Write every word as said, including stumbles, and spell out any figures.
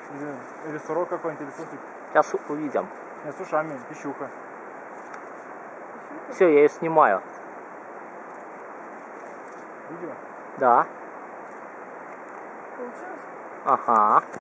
Или, или сурок какой-нибудь, или суслик. Сейчас увидим. Нет, с ушами, пищуха. Все, я ее снимаю. Видео? Да. Получилось? Ага.